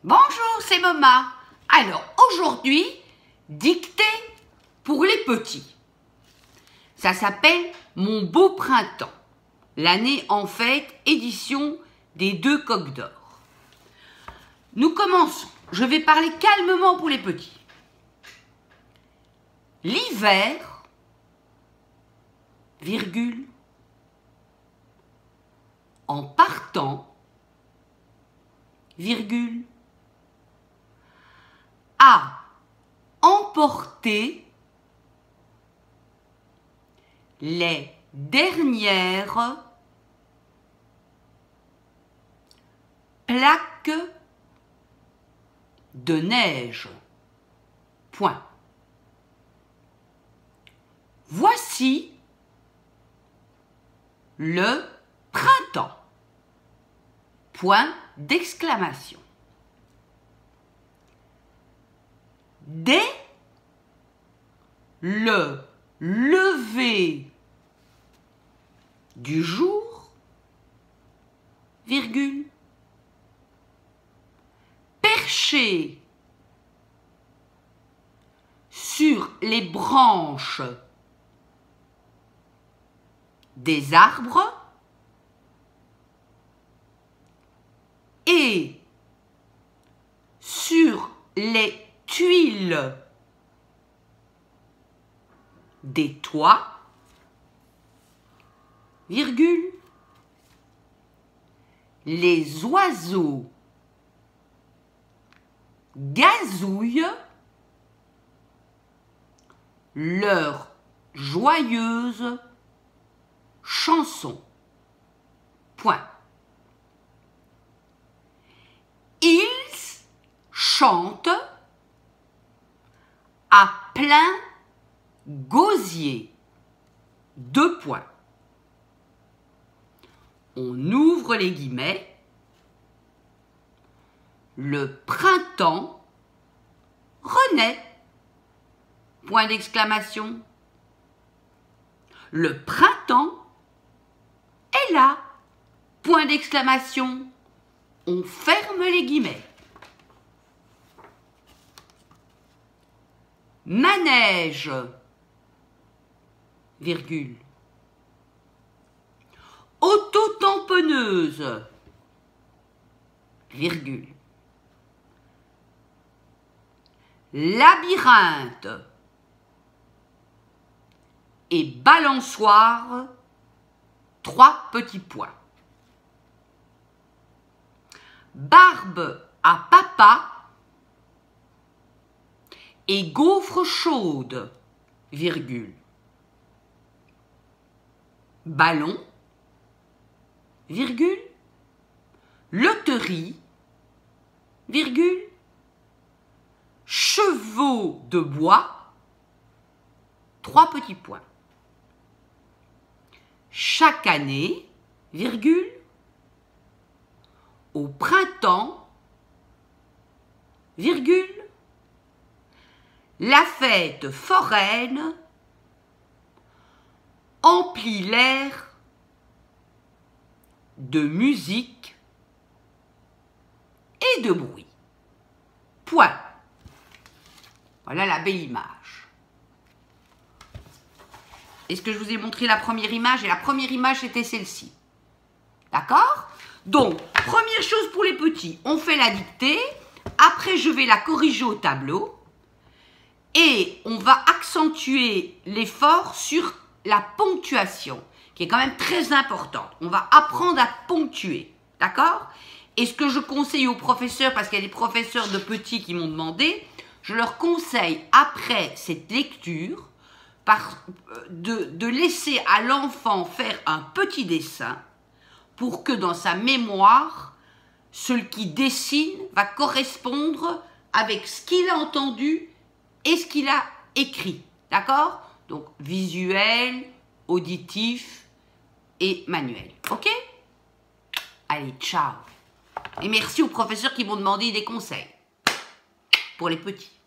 Bonjour, c'est Moma. Alors, aujourd'hui, dictée pour les petits. Ça s'appelle Mon beau printemps. L'année en fête, édition des 2 Coqs d'Or. Nous commençons. Je vais parler calmement pour les petits. L'hiver, virgule, en partant, virgule, a emporté les dernières plaques de neige. Point. Voici le printemps. Point d'exclamation. Dès le lever du jour, virgule, perché sur les branches des arbres et sur les tuiles des toits, virgule, les oiseaux gazouillent leur joyeuse chanson. Point. Ils chantent à plein gosier. 2 points. On ouvre les guillemets. Le printemps renaît. Point d'exclamation. Le printemps est là. Point d'exclamation. On ferme les guillemets. Manège, virgule, auto-tamponneuse, virgule, labyrinthe et balançoire, 3 petits points. Barbe à papa et gaufre chaude, virgule, ballon, virgule, loterie, virgule, chevaux de bois, 3 petits points. Chaque année, virgule, au printemps, virgule, la fête foraine emplit l'air de musique et de bruit. Point. Voilà la belle image. Est-ce que je vous ai montré la première image? Et la première image, c'était celle-ci. D'accord? Donc, première chose pour les petits, on fait la dictée. Après, je vais la corriger au tableau. Et on va accentuer l'effort sur la ponctuation, qui est quand même très importante. On va apprendre à ponctuer, d'accord? Et ce que je conseille aux professeurs, parce qu'il y a des professeurs de petits qui m'ont demandé, je leur conseille, après cette lecture, de laisser à l'enfant faire un petit dessin pour que dans sa mémoire, celui qui dessine va correspondre avec ce qu'il a entendu et ce qu'il a écrit, d'accord? Donc, visuel, auditif et manuel, ok? Allez, ciao! Et merci aux professeurs qui m'ont demandé des conseils pour les petits.